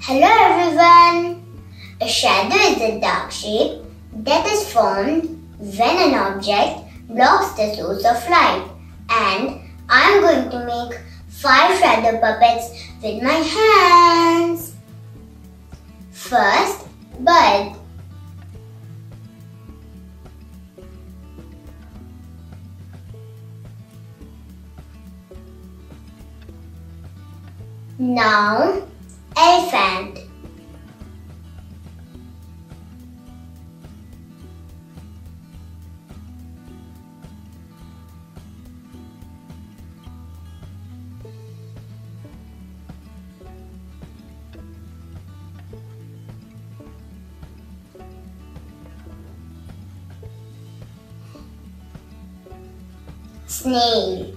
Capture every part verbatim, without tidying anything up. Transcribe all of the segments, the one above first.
Hello everyone! A shadow is a dark shape that is formed when an object blocks the source of light, and I am going to make five shadow puppets with my hands. First, bird. Now, elephant. Snail.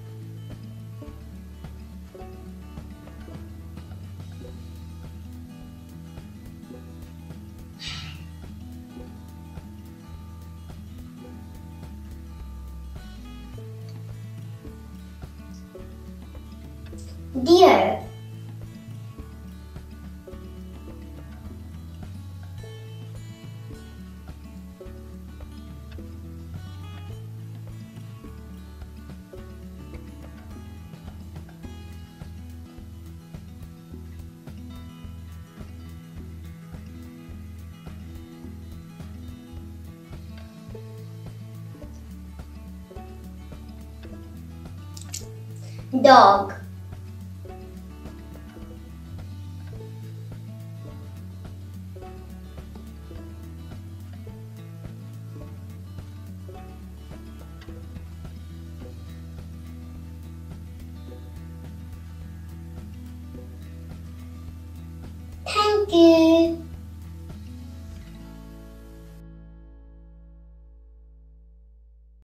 Deer. Dog.